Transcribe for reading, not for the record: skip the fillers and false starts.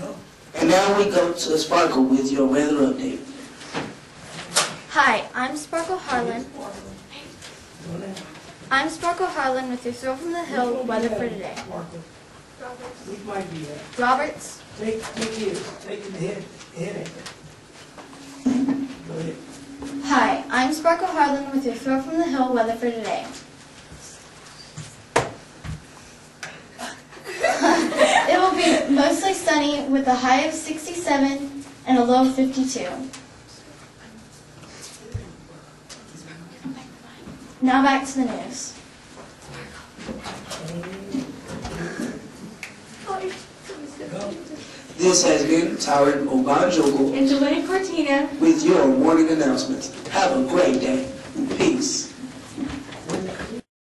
And now we go to Sparkle with your weather update. Hi, I'm Sparkle Harlan. I'm Sparkle Harlan with your Throw from the Hill weather for today. Roberts. Take the head. Go ahead. Hi, I'm Sparkle Harlan with your Throw from the Hill weather for today. It will be mostly sunny with a high of 67 and a low of 52. Now back to the news. This has been Tyron Obanjogo and Jelena Cortina with your morning announcements. Have a great day. Peace.